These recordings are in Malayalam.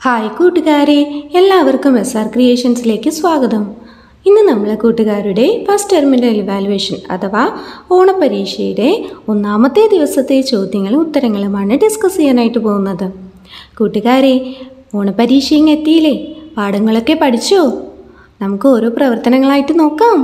ഹായ് കൂട്ടുകാരെ, എല്ലാവർക്കും SR ക്രിയേഷൻസിലേക്ക് സ്വാഗതം. ഇന്ന് നമ്മൾ കൂട്ടുകാരുടെ ഫസ്റ്റ് ടെർമിനൽ ഇവാലുവേഷൻ അഥവാ ഓണപരീക്ഷയുടെ ഒന്നാമത്തെ ദിവസത്തെ ചോദ്യങ്ങളും ഉത്തരങ്ങളുമാണ് ഡിസ്കസ് ചെയ്യാനായിട്ട് പോകുന്നത്. കൂട്ടുകാരെ, ഓണപരീക്ഷ ഇങ്ങ് എത്തിയില്ലേ? പാഠങ്ങളൊക്കെ പഠിച്ചോ? നമുക്ക് ഓരോ പ്രവർത്തനങ്ങളായിട്ട് നോക്കാം.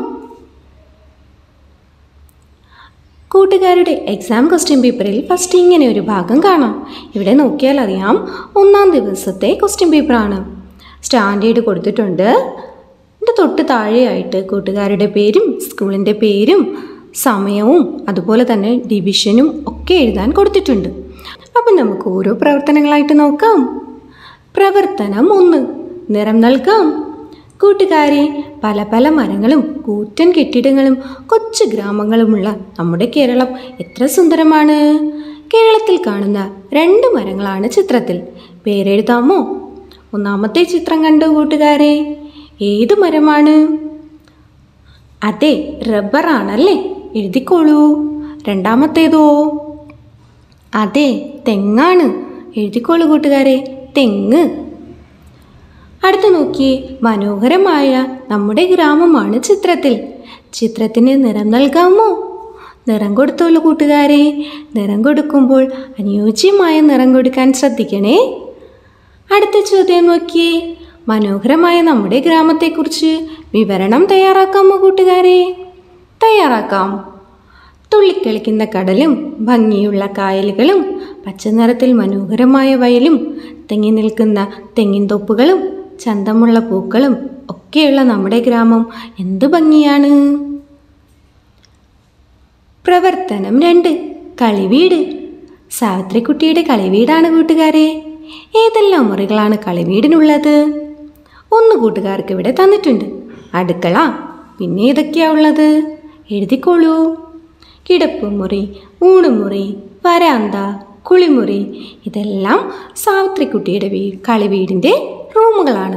കൂട്ടുകാരുടെ എക്സാം ക്വസ്റ്റ്യൻ പേപ്പറിൽ ഫസ്റ്റ് ഇങ്ങനെ ഒരു ഭാഗം കാണാം. ഇവിടെ നോക്കിയാൽ അറിയാം, ഒന്നാം ദിവസത്തെ ക്വസ്റ്റ്യൻ പേപ്പറാണ്. സ്റ്റാൻഡേർഡ് കൊടുത്തിട്ടുണ്ട്. ഇതിൻ്റെ തൊട്ട് താഴെയായിട്ട് കൂട്ടുകാരുടെ പേരും സ്കൂളിൻ്റെ പേരും സമയവും അതുപോലെ തന്നെ ഡിവിഷനും ഒക്കെ എഴുതാൻ കൊടുത്തിട്ടുണ്ട്. അപ്പം നമുക്ക് ഓരോ പ്രവർത്തനങ്ങളായിട്ട് നോക്കാം. പ്രവർത്തനം 1, നിറം നൽകാം. കൂട്ടുകാരെ, പല പല മരങ്ങളും കൂറ്റൻ കെട്ടിടങ്ങളും കൊച്ചു ഗ്രാമങ്ങളുമുള്ള നമ്മുടെ കേരളം എത്ര സുന്ദരമാണ്. കേരളത്തിൽ കാണുന്ന 2 മരങ്ങളാണ് ചിത്രത്തിൽ. പേരെഴുതാമോ? ഒന്നാമത്തെ ചിത്രം കണ്ടു കൂട്ടുകാരെ, ഏത് മരമാണ്? അതെ, റബ്ബറാണല്ലേ. എഴുതിക്കോളൂ. രണ്ടാമത്തേതോ? അതെ, തെങ്ങാണ്. എഴുതിക്കോളൂ കൂട്ടുകാരെ, തെങ്ങ്. അടുത്ത് നോക്കിയേ, മനോഹരമായ നമ്മുടെ ഗ്രാമമാണ് ചിത്രത്തിൽ. ചിത്രത്തിന് നിറം നൽകാമോ? നിറം കൊടുത്തോളൂ കൂട്ടുകാരെ. നിറം കൊടുക്കുമ്പോൾ അനുയോജ്യമായ നിറം കൊടുക്കാൻ ശ്രദ്ധിക്കണേ. അടുത്ത ചോദ്യം നോക്കിയേ, മനോഹരമായ നമ്മുടെ ഗ്രാമത്തെക്കുറിച്ച് വിവരണം തയ്യാറാക്കാമോ കൂട്ടുകാരെ? തയ്യാറാക്കാം. തുള്ളിക്കളിക്കുന്ന കടലും ഭംഗിയുള്ള കായലുകളും പച്ചനിറത്തിൽ മനോഹരമായ വയലും തെങ്ങി നിൽക്കുന്ന തെങ്ങിൻ തോപ്പുകളും ചന്തമുള്ള പൂക്കളും ഒക്കെയുള്ള നമ്മുടെ ഗ്രാമം എന്ത് ഭംഗിയാണ്. പ്രവർത്തനം 2, കളിവീട്. സാവിത്രിക്കുട്ടിയുടെ കളിവീടാണ് കൂട്ടുകാരെ. ഏതെല്ലാം മുറികളാണ് കളിവീടിനുള്ളത്? 1 കൂട്ടുകാർക്ക് ഇവിടെ തന്നിട്ടുണ്ട്. അടുക്കള. പിന്നെ ഏതൊക്കെയാ ഉള്ളത്? എഴുതിക്കോളൂ. കിടപ്പുമുറി, ഊണുമുറി, വരാന്ത, കുളിമുറി. ഇതെല്ലാം സാവിത്രിക്കുട്ടിയുടെ കളിവീടിൻ്റെ റൂമുകളാണ്.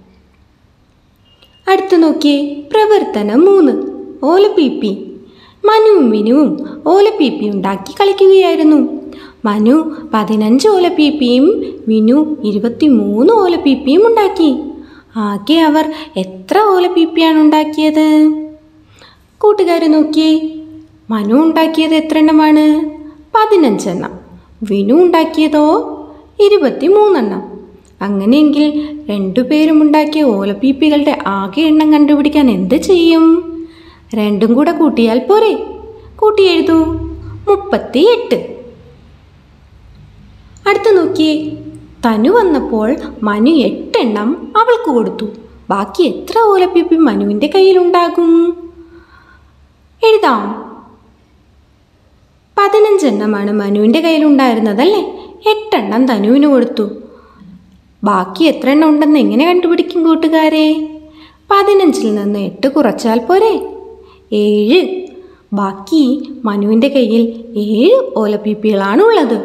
അടുത്ത് നോക്കിയേ, പ്രവർത്തനം 3, ഓലപ്പീപ്പി. മനുവും വിനുവും ഓലപ്പീപ്പി ഉണ്ടാക്കി കളിക്കുകയായിരുന്നു. മനു 15 ഓലപ്പീപ്പിയും വിനു 23 ഓലപ്പീപ്പിയും ഉണ്ടാക്കി. ആകെ അവർ എത്ര ഓലപ്പീപ്പിയാണ് ഉണ്ടാക്കിയത്? കൂട്ടുകാർ നോക്കിയേ, മനു ഉണ്ടാക്കിയത് എത്ര എണ്ണമാണ്? 15 എണ്ണം. വിനു ഉണ്ടാക്കിയതോ 23 എണ്ണം. അങ്ങനെയെങ്കിൽ 2 പേരും ഉണ്ടാക്കിയ ഓലപ്പീപ്പികളുടെ ആകെ എണ്ണം കണ്ടുപിടിക്കാൻ എന്ത് ചെയ്യും? 2ഉം കൂടെ കൂട്ടിയാൽ പോരെ? കൂട്ടി എഴുതൂ. 38. അടുത്ത് നോക്കിയേ, തനു വന്നപ്പോൾ മനു 8 എണ്ണം അവൾക്ക് കൊടുത്തു. ബാക്കി എത്ര ഓലപ്പീപ്പി മനുവിൻ്റെ കയ്യിലുണ്ടാകും? എഴുതാം. 15 എണ്ണമാണ് മനുവിൻ്റെ കയ്യിലുണ്ടായിരുന്നതല്ലേ? 8 എണ്ണം തനുവിന് കൊടുത്തു. ബാക്കി എത്ര എണ്ണം ഉണ്ടെന്ന് എങ്ങനെ കണ്ടുപിടിക്കും കൂട്ടുകാരെ? 15ൽ നിന്ന് 8 കുറച്ചാൽ പോരെ? 7. ബാക്കി മനുവിൻ്റെ കയ്യിൽ 7 ഓലപ്പീപ്പികളാണ് ഉള്ളത്.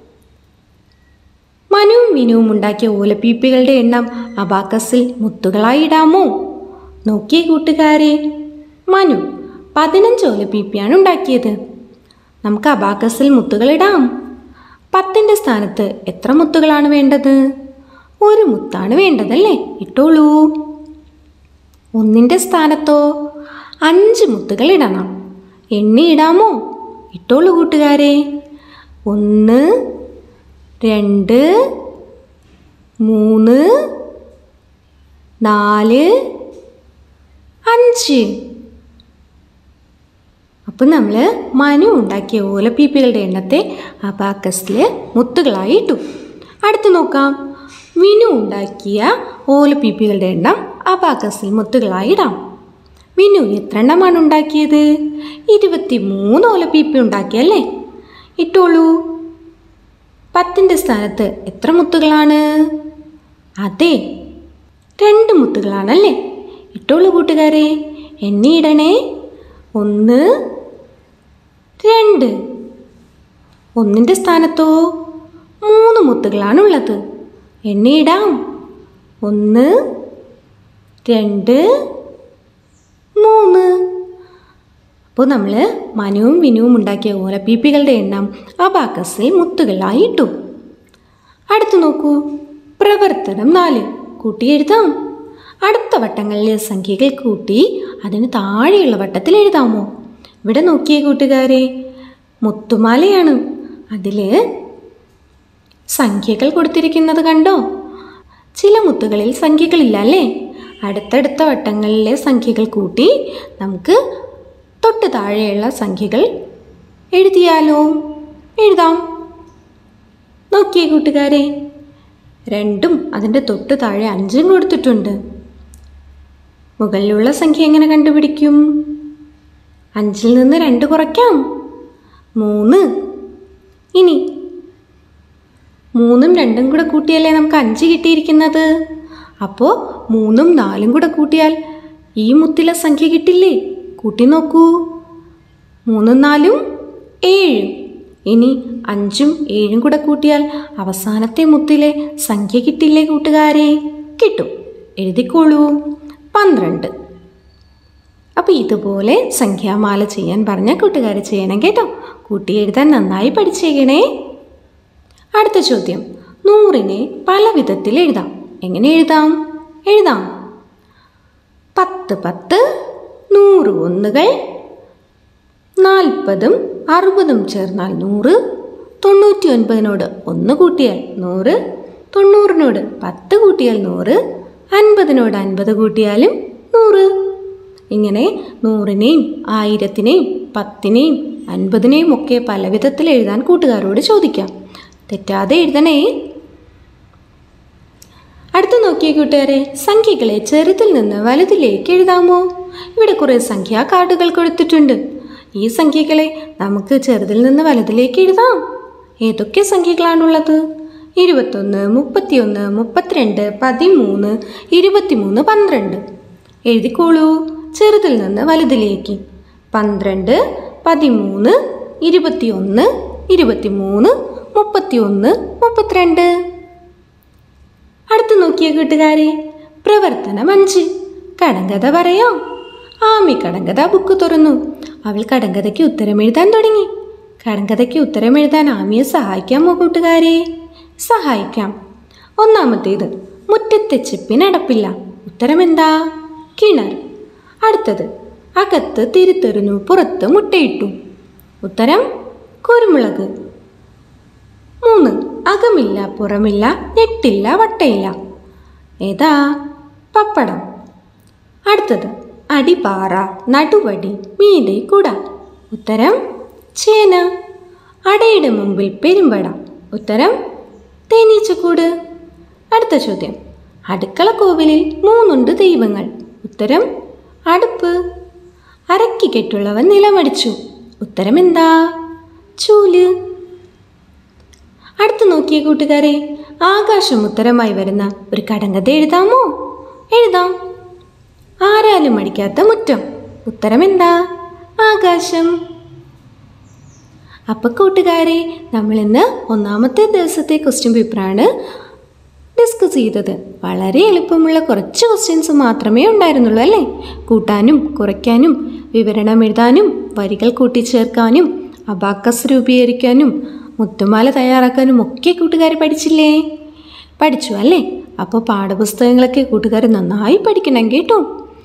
മനുവും വിനുവും ഉണ്ടാക്കിയ ഓലപ്പീപ്പികളുടെ എണ്ണം അബാക്കസിൽ മുത്തുകളായി ഇടാമോ? നോക്കിയേ കൂട്ടുകാരെ, മനു 15 ഓലപ്പീപ്പിയാണ് ഉണ്ടാക്കിയത്. നമുക്ക് അബാക്കസിൽ മുത്തുകൾ ഇടാം. 10ൻ്റെ സ്ഥാനത്ത് എത്ര മുത്തുകളാണ് വേണ്ടത്? 1 മുത്താണ് വേണ്ടതല്ലേ? ഇട്ടോളൂ. 1ൻ്റെ സ്ഥാനത്തോ 5 മുത്തുകൾ ഇടണം. എണ്ണി ഇടാമോ? ഇട്ടോളൂ കൂട്ടുകാരെ. 1, 2, 3, 4, 5. അപ്പം നമ്മൾ മനു ഉണ്ടാക്കിയ ഓലപ്പീപ്പികളുടെ എണ്ണത്തെ അബാക്കസിൽ മുത്തുകളായി ഇട്ടു. അടുത്ത് നോക്കാം, വിനു ഉണ്ടാക്കിയ ഓലപ്പീപ്പികളുടെ എണ്ണം അബാക്കസിൽ മുത്തുകളായി ഇടാം. വിനു എത്ര എണ്ണമാണ് ഉണ്ടാക്കിയത്? 23 ഓലപ്പീപ്പി ഉണ്ടാക്കിയല്ലേ? ഇട്ടോളൂ. 10ൻ്റെ സ്ഥാനത്ത് എത്ര മുത്തുകളാണ്? അതെ, 2 മുത്തുകളാണല്ലേ? ഇട്ടോളൂ കൂട്ടുകാരെ. എണ്ണിയിടണേ. 1, 2. 1ൻ്റെ സ്ഥാനത്തോ 3 മുത്തുകളാണുള്ളത്. എണ്ണിയിടാം. 1, 2, 3. അപ്പോൾ നമ്മൾ മനുവും വിനുവും ഉണ്ടാക്കിയ ഓലപ്പീപ്പികളുടെ എണ്ണം അബാക്കസിൽ മുത്തുകളായി ഇട്ടു. അടുത്ത് നോക്കൂ, പ്രവർത്തനം 4 കൂട്ടി എഴുതാം. അടുത്ത വട്ടങ്ങളിലെ സംഖ്യകൾ കൂട്ടി അതിന് താഴെയുള്ള വട്ടത്തിൽ എഴുതാമോ? ഇവിടെ നോക്കിയേ കൂട്ടുകാരെ, മുത്തുമാലയാണ്. അതിൽ സംഖ്യകൾ കൊടുത്തിരിക്കുന്നത് കണ്ടോ? ചില മുത്തുകളിൽ സംഖ്യകളില്ല അല്ലേ? അടുത്തടുത്ത വട്ടങ്ങളിലെ സംഖ്യകൾ കൂട്ടി നമുക്ക് തൊട്ട് താഴെയുള്ള സംഖ്യകൾ എഴുതിയാലോ? എഴുതാം. നോക്കിയേ കൂട്ടുകാരെ, 2ഉം അതിൻ്റെ തൊട്ട് താഴെ 5ഉം കൊടുത്തിട്ടുണ്ട്. മുകളിലുള്ള സംഖ്യ എങ്ങനെ കണ്ടുപിടിക്കും? 5ൽ നിന്ന് 2 കുറയ്ക്കാം. 3. ഇനി 3ഉം 2ഉം കൂടെ കൂട്ടിയല്ലേ നമുക്ക് 5 കിട്ടിയിരിക്കുന്നത്. അപ്പോൾ 3ഉം 4ഉം കൂടെ കൂട്ടിയാൽ ഈ മുത്തിലെ സംഖ്യ കിട്ടില്ലേ? കൂട്ടി നോക്കൂ. 3ഉം 4ഉം 7. ഇനി 5ഉം 7ഉം കൂടെ കൂട്ടിയാൽ അവസാനത്തെ മുത്തിലെ സംഖ്യ കിട്ടില്ലേ കൂട്ടുകാരെ? കിട്ടും. എഴുതിക്കോളൂ, 12. അപ്പോൾ ഇതുപോലെ സംഖ്യാമാല ചെയ്യാൻ പറഞ്ഞ കൂട്ടുകാർ ചെയ്യണം കേട്ടോ. കൂട്ടി എഴുതാൻ നന്നായി പഠിച്ചേക്കണേ. അടുത്ത ചോദ്യം, 100നെ പല വിധത്തിൽ എഴുതാം. എങ്ങനെ എഴുതാം? 10 10 100 ഒന്നുകൾ, 40ഉം 60ഉം ചേർന്നാൽ 100, 99നോട് 1 കൂട്ടിയാൽ 100, 90നോട് 10 കൂട്ടിയാൽ 100, 50നോട് 50 കൂട്ടിയാലും 100. ഇങ്ങനെ 100നെയും 1000നെയും 10നെയും 50നെയും ഒക്കെ പല വിധത്തിൽ എഴുതാൻ കൂട്ടുകാരോട് ചോദിക്കാം. തെറ്റാതെ എഴുതണേ. അടുത്ത് നോക്കിയ കൂട്ടുകാരെ, സംഖ്യകളെ ചെറുതിൽ നിന്ന് വലുതിലേക്ക് എഴുതാമോ? ഇവിടെ കുറേ സംഖ്യാ കാർഡുകൾ കൊടുത്തിട്ടുണ്ട്. ഈ സംഖ്യകളെ നമുക്ക് ചെറുതിൽ നിന്ന് വലുതിലേക്ക് എഴുതാം. ഏതൊക്കെ സംഖ്യകളാണുള്ളത്? 21, 31, 32, 13, 23, 12. എഴുതിക്കോളൂ ചെറുതിൽ നിന്ന് വലുതിലേക്ക്. 12, 13, 21, 23, 31, 32. അടുത്ത് നോക്കിയ കൂട്ടുകാരെ, പ്രവർത്തനം 5. കടങ്കഥ പറയാം. ആമി കടങ്കഥ ബുക്ക് തുറന്നു. അവൾ കടങ്കഥയ്ക്ക് ഉത്തരം എഴുതാൻ തുടങ്ങി. കടങ്കഥയ്ക്ക് ഉത്തരം എഴുതാൻ ആമിയെ സഹായിക്കാമോ കൂട്ടുകാരെ? സഹായിക്കാം. ഒന്നാമത്തേത്, മുറ്റത്തെ ചെപ്പിനടപ്പില്ല. ഉത്തരം എന്താ? കിണർ. അടുത്തത്, അകത്ത് തിരുത്തെറിഞ്ഞു പുറത്ത് മുട്ടയിട്ടു. ഉത്തരം കുരുമുളക്. 3, അകമില്ല പുറമില്ല ഞെട്ടില്ല വട്ടയില്ല. ഏതാ? പപ്പടം. അടുത്തത്, അടിപാറ നടുവടി മീതെ കുട. ഉത്തരം ചേന. അടയുടെ മുമ്പിൽ പെരുമ്പട. ഉത്തരം തേനീച്ചക്കൂട്. അടുത്ത ചോദ്യം, അടുക്കള കോവിലിൽ 3 ദൈവങ്ങൾ. ഉത്തരം അടുപ്പ്. അരക്കി കെട്ടുള്ളവൻ നിലമടിച്ചു. ഉത്തരം എന്താ? ചൂല്. അടുത്ത് നോക്കിയ കൂട്ടുകാരെ, ആകാശം ഉത്തരമായി വരുന്ന ഒരു കടങ്കഥ എഴുതാമോ? എഴുതാം. ആരാലും മടിക്കാത്ത മുറ്റം. ഉത്തരം എന്താ? ആകാശം. അപ്പോൾ കൂട്ടുകാരെ, നമ്മളിന്ന് ഒന്നാമത്തെ ദിവസത്തെ ക്വസ്റ്റ്യൻ പേപ്പറാണ് ഡിസ്കസ് ചെയ്തത്. വളരെ എളുപ്പമുള്ള കുറച്ച് ക്വസ്റ്റ്യൻസ് മാത്രമേ ഉണ്ടായിരുന്നുള്ളൂ അല്ലേ? കൂട്ടാനും കുറയ്ക്കാനും വിവരണം എഴുതാനും വരികൾ കൂട്ടിച്ചേർക്കാനും അബാക്കസ് രൂപീകരിക്കാനും മുത്തുമാല തയ്യാറാക്കാനും ഒക്കെ കൂട്ടുകാർ പഠിച്ചില്ലേ? പഠിച്ചു അല്ലേ? അപ്പോൾ പാഠപുസ്തകങ്ങളൊക്കെ കൂട്ടുകാർ നന്നായി പഠിക്കണം കേട്ടോ.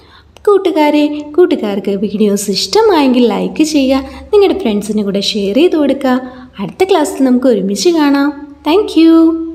കൂട്ടുകാർക്ക് വീഡിയോസ് ഇഷ്ടമായെങ്കിൽ ലൈക്ക് ചെയ്യുക, നിങ്ങളുടെ ഫ്രണ്ട്സിന് കൂടെ ഷെയർ ചെയ്ത് കൊടുക്കുക. അടുത്ത ക്ലാസ്സിൽ നമുക്ക് ഒരുമിച്ച് കാണാം. താങ്ക്